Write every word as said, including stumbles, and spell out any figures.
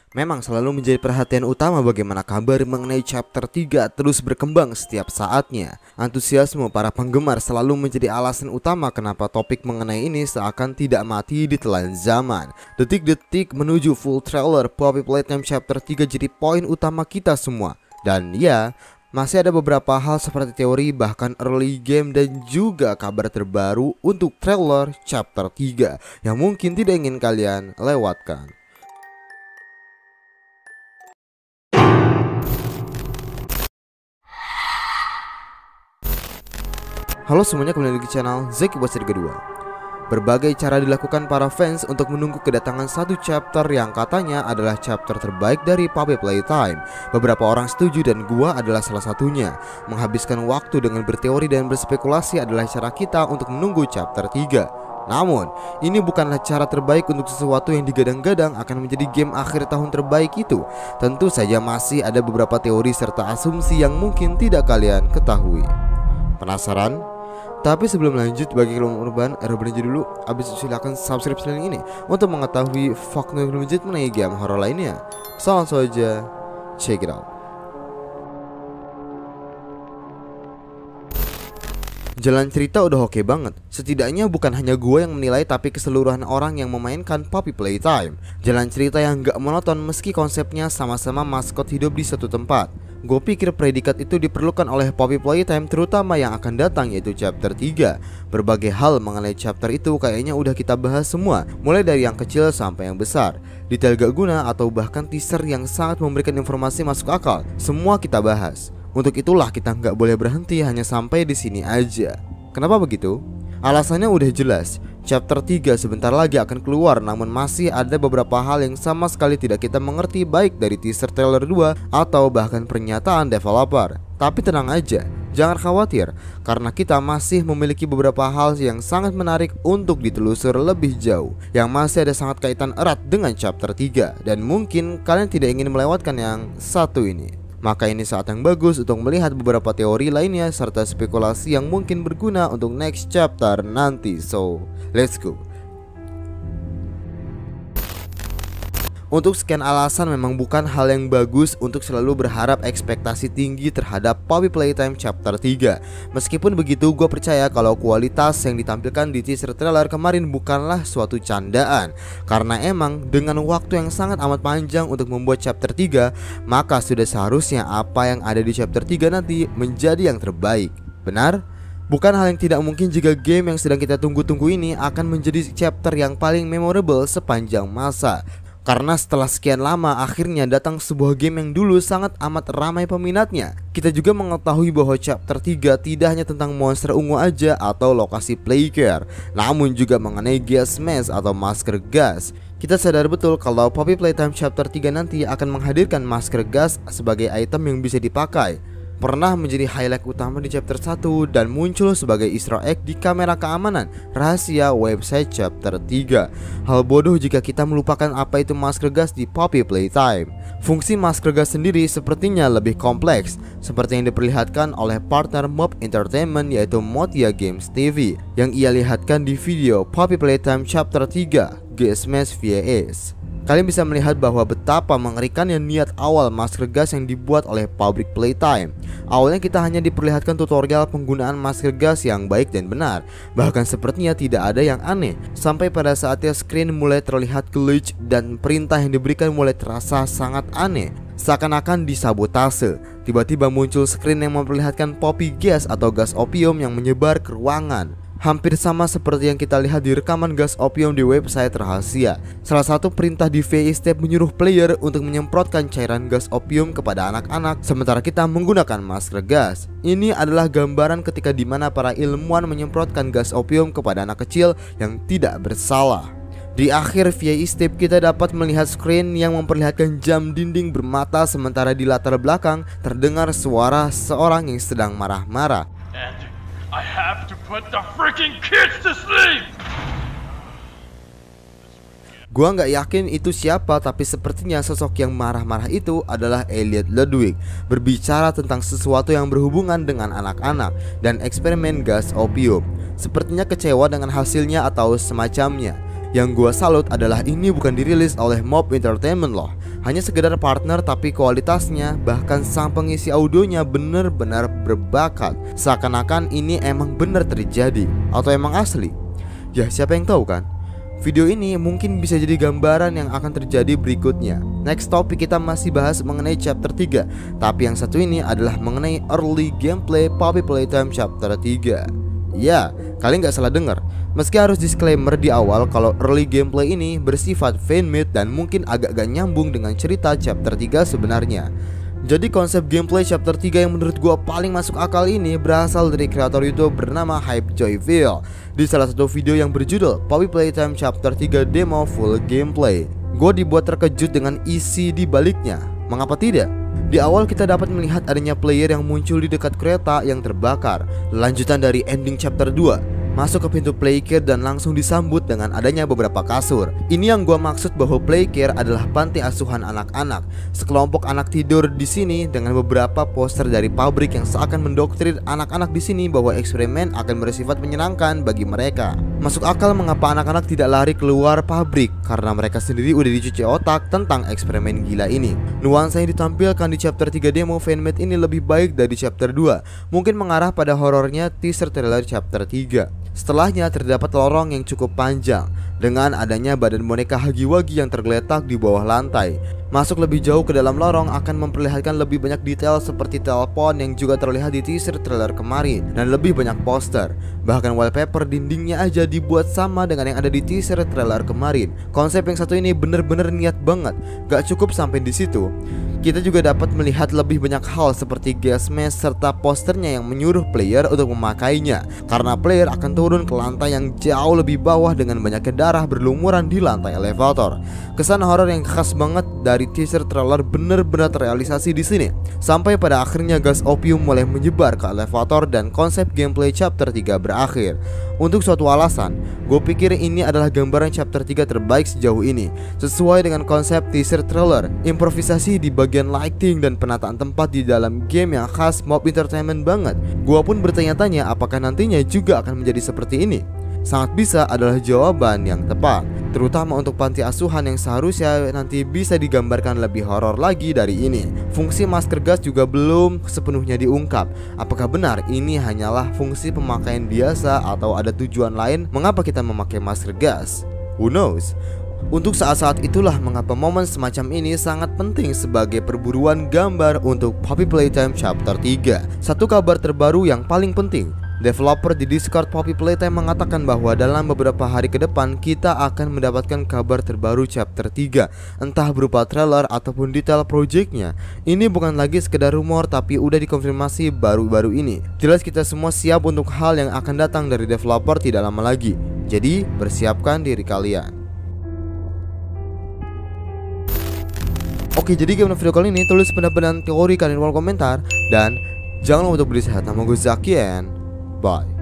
Memang selalu menjadi perhatian utama bagaimana kabar mengenai chapter tiga terus berkembang setiap saatnya. Antusiasme para penggemar selalu menjadi alasan utama kenapa topik mengenai ini seakan tidak mati di telan zaman. Detik-detik menuju full trailer Poppy Playtime chapter tiga jadi poin utama kita semua. Dan ya, masih ada beberapa hal seperti teori, bahkan early game dan juga kabar terbaru untuk trailer chapter tiga yang mungkin tidak ingin kalian lewatkan. Halo semuanya, kembali lagi di channel Zeki Bosir kedua. Berbagai cara dilakukan para fans untuk menunggu kedatangan satu chapter yang katanya adalah chapter terbaik dari Poppy Playtime. Beberapa orang setuju dan gua adalah salah satunya. Menghabiskan waktu dengan berteori dan berspekulasi adalah cara kita untuk menunggu chapter tiga. Namun, ini bukanlah cara terbaik untuk sesuatu yang digadang-gadang akan menjadi game akhir tahun terbaik itu. Tentu saja masih ada beberapa teori serta asumsi yang mungkin tidak kalian ketahui. Penasaran? Tapi sebelum lanjut, bagi kalian urban, urban aja dulu. Abis itu silahkan subscribe channel ini untuk mengetahui fakta lebih lanjut mengenai game horror lainnya. So langsung aja, check it out. Jalan cerita udah oke banget. Setidaknya bukan hanya gue yang menilai, tapi keseluruhan orang yang memainkan Poppy Playtime. Jalan cerita yang gak monoton meski konsepnya sama-sama maskot hidup di satu tempat. Gue pikir predikat itu diperlukan oleh Poppy Playtime, terutama yang akan datang, yaitu chapter tiga. Berbagai hal mengenai chapter itu kayaknya udah kita bahas semua, mulai dari yang kecil sampai yang besar. Detail gak guna atau bahkan teaser yang sangat memberikan informasi masuk akal, semua kita bahas. Untuk itulah kita nggak boleh berhenti hanya sampai di sini aja. Kenapa begitu? Alasannya udah jelas. Chapter tiga sebentar lagi akan keluar, namun masih ada beberapa hal yang sama sekali tidak kita mengerti, baik dari teaser trailer dua atau bahkan pernyataan developer. Tapi tenang aja, jangan khawatir, karena kita masih memiliki beberapa hal yang sangat menarik untuk ditelusur lebih jauh, yang masih ada sangat kaitan erat dengan chapter tiga. Dan mungkin kalian tidak ingin melewatkan yang satu ini. Maka ini saat yang bagus untuk melihat beberapa teori lainnya serta spekulasi yang mungkin berguna untuk next chapter nanti. So, let's go. Untuk sekian alasan memang bukan hal yang bagus untuk selalu berharap ekspektasi tinggi terhadap Poppy Playtime chapter tiga. Meskipun begitu, gue percaya kalau kualitas yang ditampilkan di teaser trailer kemarin bukanlah suatu candaan. Karena emang dengan waktu yang sangat amat panjang untuk membuat chapter tiga, maka sudah seharusnya apa yang ada di chapter tiga nanti menjadi yang terbaik. Benar? Bukan hal yang tidak mungkin jika game yang sedang kita tunggu-tunggu ini akan menjadi chapter yang paling memorable sepanjang masa. Karena setelah sekian lama akhirnya datang sebuah game yang dulu sangat amat ramai peminatnya. Kita juga mengetahui bahwa chapter tiga tidak hanya tentang monster ungu aja atau lokasi playcare, namun juga mengenai gas mask atau masker gas. Kita sadar betul kalau Poppy Playtime chapter tiga nanti akan menghadirkan masker gas sebagai item yang bisa dipakai. Pernah menjadi highlight utama di chapter satu dan muncul sebagai easter egg di kamera keamanan rahasia website chapter tiga. Hal bodoh jika kita melupakan apa itu masker gas di Poppy Playtime. Fungsi masker gas sendiri sepertinya lebih kompleks, seperti yang diperlihatkan oleh partner Mob Entertainment yaitu Motia Games T V, yang ia lihatkan di video Poppy Playtime chapter tiga Gas Mask V S. Kalian bisa melihat bahwa betapa mengerikannya niat awal masker gas yang dibuat oleh Poppy Playtime. Awalnya kita hanya diperlihatkan tutorial penggunaan masker gas yang baik dan benar. Bahkan sepertinya tidak ada yang aneh, sampai pada saatnya screen mulai terlihat glitch dan perintah yang diberikan mulai terasa sangat aneh, seakan-akan disabotase. Tiba-tiba muncul screen yang memperlihatkan Poppy gas atau gas opium yang menyebar ke ruangan. Hampir sama seperti yang kita lihat di rekaman gas opium di website rahasia. Salah satu perintah di V I Step menyuruh player untuk menyemprotkan cairan gas opium kepada anak-anak, sementara kita menggunakan masker gas. Ini adalah gambaran ketika dimana para ilmuwan menyemprotkan gas opium kepada anak kecil yang tidak bersalah. Di akhir V I Step kita dapat melihat screen yang memperlihatkan jam dinding bermata, sementara di latar belakang terdengar suara seorang yang sedang marah-marah. I have to put the freaking kids to sleep. Gua nggak yakin itu siapa, tapi sepertinya sosok yang marah-marah itu adalah Elliot Ludwig, berbicara tentang sesuatu yang berhubungan dengan anak-anak dan eksperimen gas opium. Sepertinya kecewa dengan hasilnya atau semacamnya. Yang gua salut adalah ini bukan dirilis oleh Mob Entertainment loh. Hanya sekedar partner tapi kualitasnya bahkan sang pengisi audionya bener-bener berbakat. Seakan-akan ini emang bener terjadi atau emang asli. Ya siapa yang tahu kan? Video ini mungkin bisa jadi gambaran yang akan terjadi berikutnya. Next topik kita masih bahas mengenai chapter tiga, tapi yang satu ini adalah mengenai early gameplay Poppy Playtime chapter tiga. Ya, kalian gak salah dengar. Meski harus disclaimer di awal kalau early gameplay ini bersifat fanmade dan mungkin agak gak nyambung dengan cerita chapter tiga sebenarnya. Jadi konsep gameplay chapter tiga yang menurut gua paling masuk akal ini berasal dari kreator YouTube bernama Hypejoyville di salah satu video yang berjudul Poppy Playtime chapter tiga Demo Full Gameplay. Gua dibuat terkejut dengan isi di baliknya. Mengapa tidak? Di awal kita dapat melihat adanya player yang muncul di dekat kereta yang terbakar. Lanjutan dari ending chapter dua, masuk ke pintu playcare dan langsung disambut dengan adanya beberapa kasur. Ini yang gua maksud bahwa playcare adalah panti asuhan anak-anak. Sekelompok anak tidur di sini dengan beberapa poster dari pabrik yang seakan mendoktrin anak-anak di sini bahwa eksperimen akan bersifat menyenangkan bagi mereka. Masuk akal mengapa anak-anak tidak lari keluar pabrik, karena mereka sendiri udah dicuci otak tentang eksperimen gila ini. Nuansa yang ditampilkan di chapter tiga demo fanmade ini lebih baik dari chapter dua, mungkin mengarah pada horornya teaser trailer chapter tiga. Setelahnya terdapat lorong yang cukup panjang dengan adanya badan boneka Huggy-Wuggy yang tergeletak di bawah lantai. Masuk lebih jauh ke dalam lorong akan memperlihatkan lebih banyak detail seperti telepon yang juga terlihat di teaser trailer kemarin, dan lebih banyak poster. Bahkan wallpaper dindingnya aja dibuat sama dengan yang ada di teaser trailer kemarin. Konsep yang satu ini bener-bener niat banget. Gak cukup sampai di situ, kita juga dapat melihat lebih banyak hal seperti gas mask serta posternya yang menyuruh player untuk memakainya, karena player akan turun ke lantai yang jauh lebih bawah dengan banyaknya darah berlumuran di lantai elevator. Kesan horor yang khas banget dari teaser trailer benar-benar terrealisasi di sini. Sampai pada akhirnya gas opium mulai menyebar ke elevator dan konsep gameplay chapter tiga berakhir. Untuk suatu alasan, gue pikir ini adalah gambaran chapter tiga terbaik sejauh ini. Sesuai dengan konsep teaser trailer, improvisasi di bagian lighting dan penataan tempat di dalam game yang khas mob entertainment banget. Gue pun bertanya-tanya apakah nantinya juga akan menjadi seperti ini. Sangat bisa adalah jawaban yang tepat, terutama untuk panti asuhan yang seharusnya nanti bisa digambarkan lebih horor lagi dari ini. Fungsi masker gas juga belum sepenuhnya diungkap. Apakah benar ini hanyalah fungsi pemakaian biasa atau ada tujuan lain mengapa kita memakai masker gas? Who knows? Untuk saat-saat itulah mengapa momen semacam ini sangat penting sebagai perburuan gambar untuk Poppy Playtime chapter tiga. Satu kabar terbaru yang paling penting, developer di Discord Poppy Playtime mengatakan bahwa dalam beberapa hari ke depan kita akan mendapatkan kabar terbaru chapter tiga, entah berupa trailer ataupun detail projectnya. Ini bukan lagi sekedar rumor tapi udah dikonfirmasi baru-baru ini. Jelas kita semua siap untuk hal yang akan datang dari developer tidak lama lagi. Jadi bersiapkan diri kalian. Oke, jadi gimana video kali ini? Tulis pendapat dan teori kalian di kolom komentar. Dan jangan lupa untuk beri sehat. Nama gue Zaki and bye.